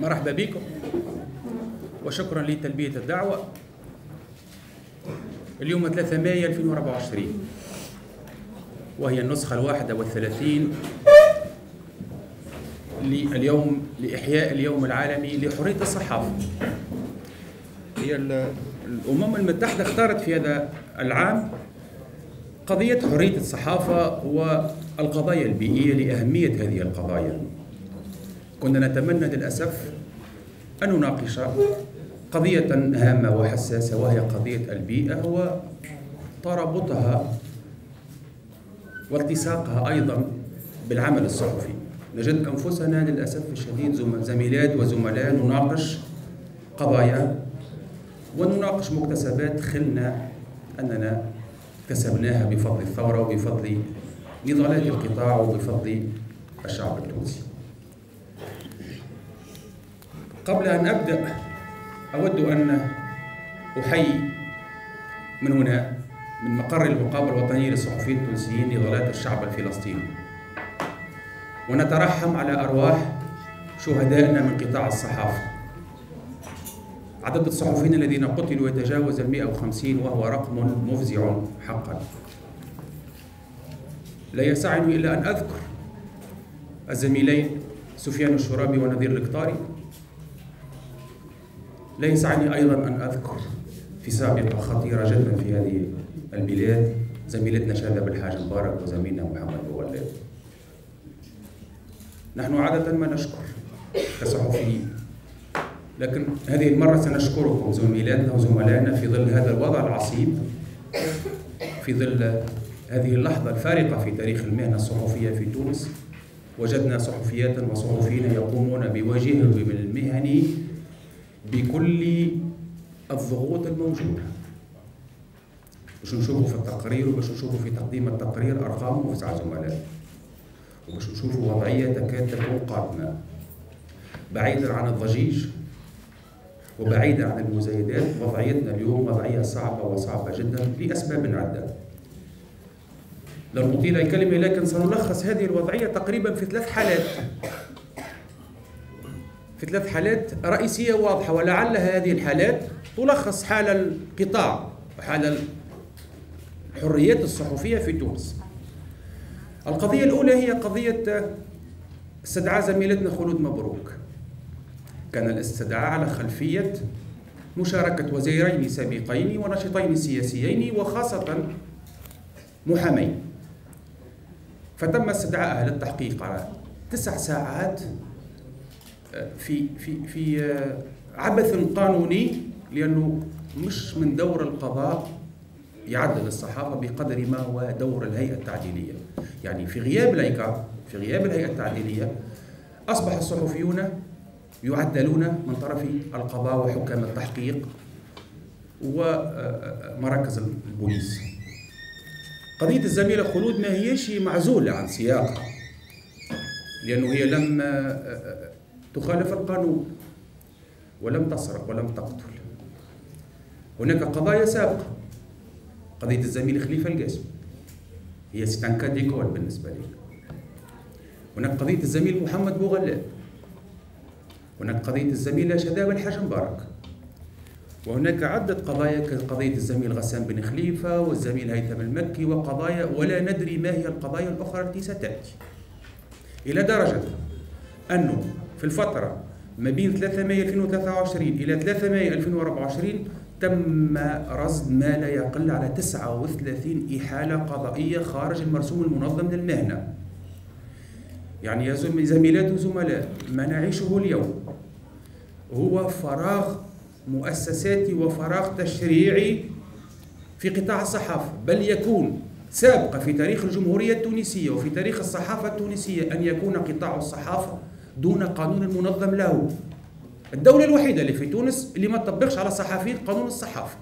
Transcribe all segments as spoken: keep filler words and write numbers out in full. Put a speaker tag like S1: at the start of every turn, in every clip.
S1: مرحبا بكم وشكرا لتلبية الدعوة. اليوم ثلاثة مايو ألفين وأربعة وعشرين وهي النسخة الواحدة والثلاثين لليوم لإحياء اليوم العالمي لحرية الصحافة. هي الأمم المتحدة اختارت في هذا العام قضية حرية الصحافة والقضايا البيئية لأهمية هذه القضايا. كنا نتمنى للأسف أن نناقش قضية هامة وحساسة وهي قضية البيئة وترابطها والتصاقها أيضا بالعمل الصحفي. نجد أنفسنا للأسف الشديد زميلات وزملاء نناقش قضايا ونناقش مكتسبات خلنا أننا كسبناها بفضل الثورة وبفضل نضالات القطاع وبفضل الشعب التونسي. قبل أن أبدأ أود أن أحيي من هنا من مقر المقابلة الوطنية للصحفيين التونسيين نضالات الشعب الفلسطيني، ونترحم على أرواح شهدائنا من قطاع الصحافة. عدد الصحفيين الذين قتلوا يتجاوز المئة وخمسين وهو رقم مفزع حقا. لا يسعني إلا أن أذكر الزميلين سفيان الشرابي ونذير القطاري. لا يسعني أيضا أن أذكر في سابقة خطيرة جدا في هذه البلاد زميلتنا شادة بالحاج مبارك وزميلنا محمد بوغلاد. نحن عادة ما نشكر كصحفيين، لكن هذه المرة سنشكركم زميلاتنا وزملائنا في ظل هذا الوضع العصيب، في ظل هذه اللحظة الفارقة في تاريخ المهنة الصحفية في تونس. وجدنا صحفيات وصحفيين يقومون بواجبهم المهني بكل الضغوط الموجودة. باش نشوفوا في التقرير وباش نشوفوا في تقديم التقرير أرقام وتسعة زملاء، وباش نشوفوا وضعية تكاد تكون قاتمة بعيدا عن الضجيج وبعيدا عن المزايدات. وضعيتنا اليوم وضعية صعبة وصعبة جدا لأسباب عدة. لن أطيل الكلمة لكن سنلخص هذه الوضعية تقريبا في ثلاث حالات في ثلاث حالات رئيسية واضحة، ولعل هذه الحالات تلخص حال القطاع وحال الحريات الصحفية في تونس. القضية الأولى هي قضية استدعاء زميلتنا خلود مبروك. كان الاستدعاء على خلفية مشاركة وزيرين سابقين ونشيطين سياسيين وخاصة محامين. فتم استدعائها للتحقيق على تسع ساعات في في في عبث قانوني، لأنه مش من دور القضاء يعدل الصحافة بقدر ما هو دور الهيئة التعديلية. يعني في غياب الهيئة في غياب الهيئة التعديلية أصبح الصحفيون يعدلون من طرف القضاء وحكام التحقيق ومراكز البوليس. قضية الزميلة خلود ما هيش معزولة عن سياقها، لأنه هي لم تخالف القانون ولم تسرق ولم تقتل. هناك قضايا سابقة. قضية الزميل خليفة القاسم هي ستانكا ديكول بالنسبة لي. هناك قضية الزميل محمد بوغلاد. هناك قضية الزميلة شادة بالحاج مبارك. وهناك عدة قضايا كقضية الزميل غسان بن خليفة والزميل هيثم المكي وقضايا ولا ندري ما هي القضايا الأخرى التي ستأتي. إلى درجة أنه في الفترة ما بين ثلاثة مايو ألفين وثلاثة وعشرين إلى ثلاثة مايو ألفين وأربعة وعشرين تم رصد ما لا يقل على تسعة وثلاثين إحالة قضائية خارج المرسوم المنظم للمهنة. يعني يا زميلات وزملاء، ما نعيشه اليوم هو فراغ مؤسساتي وفراغ تشريعي في قطاع الصحافة، بل يكون سابقة في تاريخ الجمهورية التونسية وفي تاريخ الصحافة التونسية أن يكون قطاع الصحافة دون قانون منظم له. الدولة الوحيدة اللي في تونس اللي ما تطبقش على الصحفيين قانون الصحافة.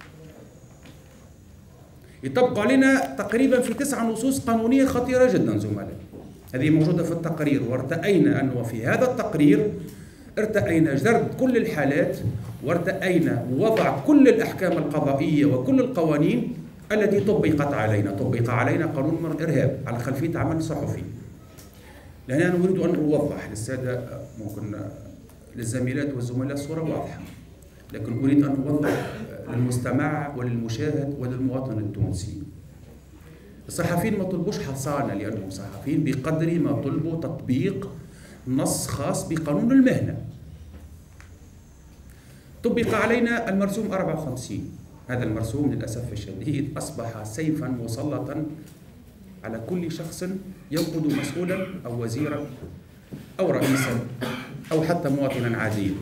S1: يطبق علينا تقريبا في تسع نصوص قانونية خطيرة جدا زملاء. هذه موجودة في التقرير، وارتأينا أنه في هذا التقرير ارتأينا جرد كل الحالات وارتأينا وضع كل الأحكام القضائية وكل القوانين التي طبقت علينا. طبق علينا قانون الإرهاب على خلفية عمل صحفي. لأننا نريد أن نوضح للسادة ممكن للزميلات والزملاء صورة واضحة، لكن أريد أن أوضح للمستمع وللمشاهد وللمواطن التونسي. الصحفيين ما طلبوش حصانة لأنهم صحفيين بقدر ما طلبوا تطبيق نص خاص بقانون المهنة. طبق علينا المرسوم أربعة وخمسين. هذا المرسوم للأسف الشديد أصبح سيفا مسلطا على كل شخص ينقض مسؤولا أو وزيرا أو رئيسا أو حتى مواطنا عاديا.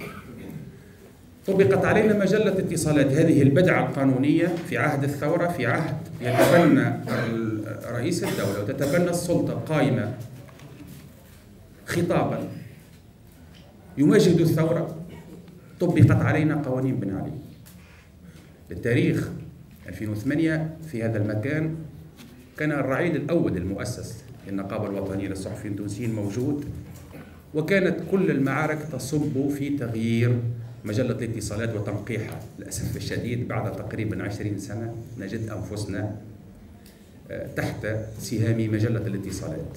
S1: طبقت علينا مجلة اتصالات، هذه البدعة القانونية في عهد الثورة، في عهد يتبنى رئيس الدولة وتتبنى السلطة القائمة خطابا يمجد الثورة. طبقت علينا قوانين بن علي. بالتاريخ ألفين وثمانية في هذا المكان كان الرعيل الأول المؤسس للنقابة الوطنية للصحفيين التونسيين موجود، وكانت كل المعارك تصب في تغيير مجلة الاتصالات وتنقيحها. للأسف الشديد بعد تقريبا عشرين سنة نجد أنفسنا تحت سهام مجلة الاتصالات.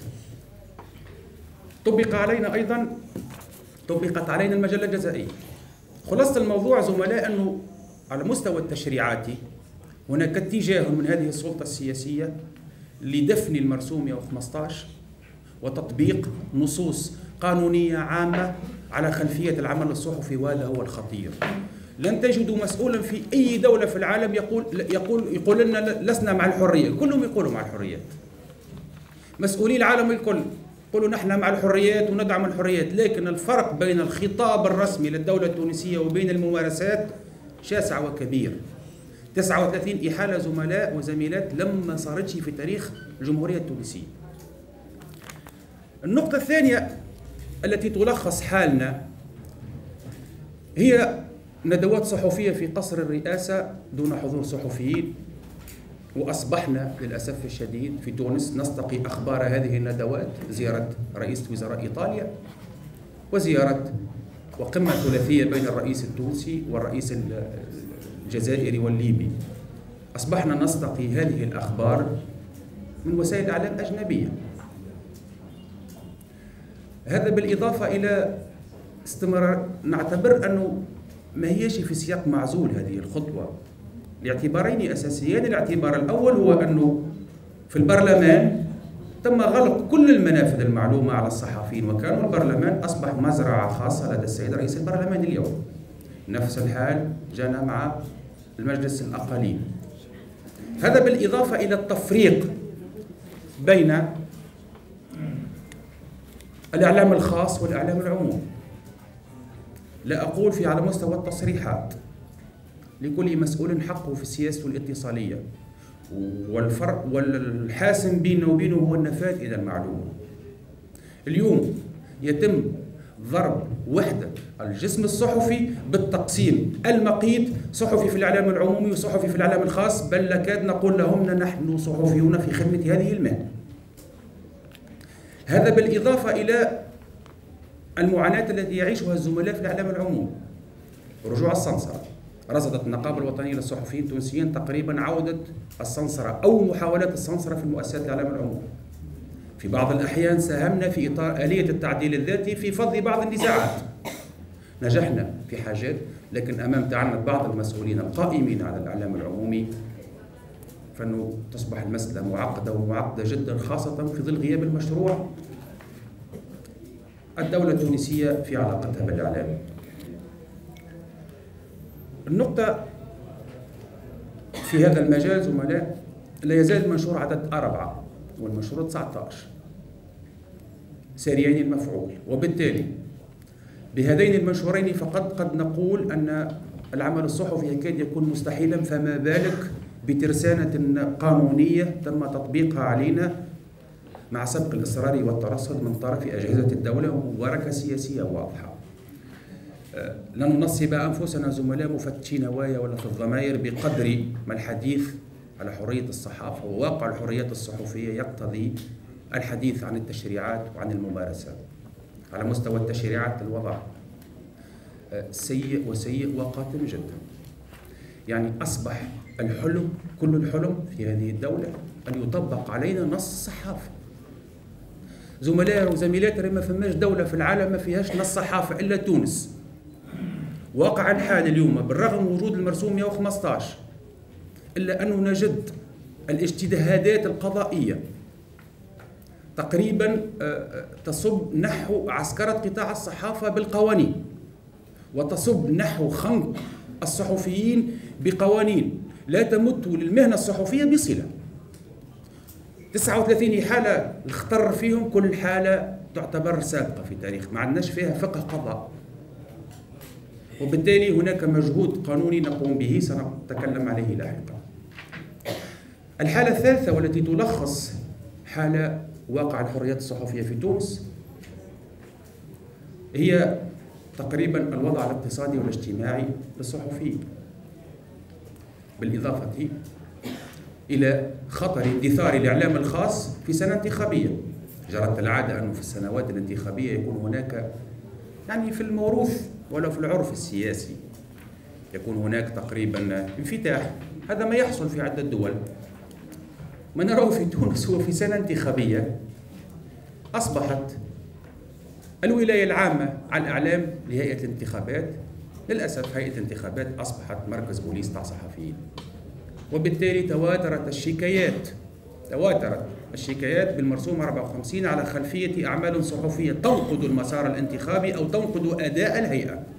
S1: طبق علينا أيضا طبقت علينا المجلة الجزائية. خلاصة الموضوع زملاء أنه على مستوى التشريعاتي هناك اتجاه من هذه السلطة السياسية لدفن المرسوم مئة وخمسة عشر وتطبيق نصوص قانونية عامة على خلفية العمل الصحفي، وهذا هو الخطير. لن تجدوا مسؤولا في أي دولة في العالم يقول يقول يقول لنا لسنا مع الحرية، كلهم يقولوا مع الحريات. مسؤولي العالم الكل يقولوا نحن مع الحريات وندعم الحريات، لكن الفرق بين الخطاب الرسمي للدولة التونسية وبين الممارسات شاسع وكبير. تسعة وثلاثين إحالة زملاء وزميلات لما صارتش في تاريخ الجمهورية التونسية. النقطة الثانية التي تلخص حالنا هي ندوات صحفية في قصر الرئاسة دون حضور صحفيين، وأصبحنا للأسف الشديد في تونس نستقي أخبار هذه الندوات، زيارة رئيس وزراء إيطاليا وزيارة وقمة ثلاثية بين الرئيس التونسي والرئيس الجزائري والليبي. أصبحنا نستقي هذه الأخبار من وسائل إعلام أجنبية. هذا بالإضافة إلى استمرار، نعتبر أنه ما هيش في سياق معزول هذه الخطوة لاعتبارين أساسيين. الاعتبار الأول هو أنه في البرلمان تم غلق كل المنافذ المعلومة على الصحفيين، وكان البرلمان أصبح مزرعة خاصة لدى السيد رئيس البرلمان اليوم. نفس الحال جانا مع المجلس الأقليم. هذا بالإضافة إلى التفريق بين الإعلام الخاص والإعلام العمومي. لا أقول في على مستوى التصريحات، لكل مسؤول حقه في السياسة الاتصالية، والفرق والحاسم بينه وبينه هو النفاذ إلى المعلومة. اليوم يتم ضرب وحدة الجسم الصحفي بالتقسيم المقيت، صحفي في الإعلام العمومي وصحفي في الإعلام الخاص، بل لكاد نقول لهم نحن صحفيون في خدمة هذه المهنة. هذا بالإضافة إلى المعاناة التي يعيشها الزملاء في الإعلام العمومي. رجوع السنسرة، رصدت النقابة الوطنية للصحفيين التونسيين تقريبا عودة السنسرة أو محاولات السنسرة في المؤسسات الإعلام العمومي. في بعض الأحيان ساهمنا في إطار آلية التعديل الذاتي في فض بعض النزاعات. نجحنا في حاجات، لكن أمام تعنت بعض المسؤولين القائمين على الإعلام العمومي فإنه تصبح المسألة معقدة ومعقدة جدا، خاصة في ظل غياب المشروع الدولة التونسية في علاقتها بالإعلام. النقطة في هذا المجال زملاء، لا يزال المنشور عدد أربعة والمنشور تسعة عشر ساريين المفعول، وبالتالي بهذين المنشورين فقد قد نقول أن العمل الصحفي يكاد يكون مستحيلا، فما بالك بترسانة قانونية تم تطبيقها علينا مع سبق الإصرار والترصد من طرف أجهزة الدولة ومباركة سياسية واضحة. لن ننصب أنفسنا زملاء مفتشي نوايا ولا في الضمائر بقدر ما الحديث على حرية الصحافة وواقع الحريات الصحفية يقتضي الحديث عن التشريعات وعن الممارسات. على مستوى التشريعات الوضع سيء وسيء وقاتم جدا. يعني أصبح الحلم، كل الحلم في هذه الدولة أن يطبق علينا نص الصحافة. زملاء وزميلات ما فماش دولة في العالم ما فيهاش نص صحافة إلا تونس. واقع الحال اليوم بالرغم من وجود المرسوم مئة وخمسة عشر إلا أنه نجد الاجتهادات القضائية تقريبا تصب نحو عسكرة قطاع الصحافة بالقوانين، وتصب نحو خنق الصحفيين بقوانين لا تمت للمهنة الصحفية بصلة. تسعة وثلاثين حالة الخطر فيهم كل حالة تعتبر سابقة في تاريخ، ما عندناش فيها فقه قضاء، وبالتالي هناك مجهود قانوني نقوم به سنتكلم عليه لاحقا. الحالة الثالثة والتي تلخص حالة واقع الحريات الصحفية في تونس هي تقريبا الوضع الاقتصادي والاجتماعي للصحفيين، بالإضافة إلى خطر اندثار الإعلام الخاص في سنة انتخابية. جرت العادة أنه في السنوات الانتخابية يكون هناك يعني في الموروث ولو في العرف السياسي يكون هناك تقريبا انفتاح. هذا ما يحصل في عدة دول. ما نراه في تونس هو في سنة انتخابية أصبحت الولاية العامة على الإعلام لهيئة الانتخابات. للأسف هيئة الانتخابات أصبحت مركز بوليس تاع صحفيين، وبالتالي تواترت الشكايات تواترت الشكايات بالمرسوم أربعة وخمسين على خلفية أعمال صحفية تنقض المسار الانتخابي أو تنقض أداء الهيئة.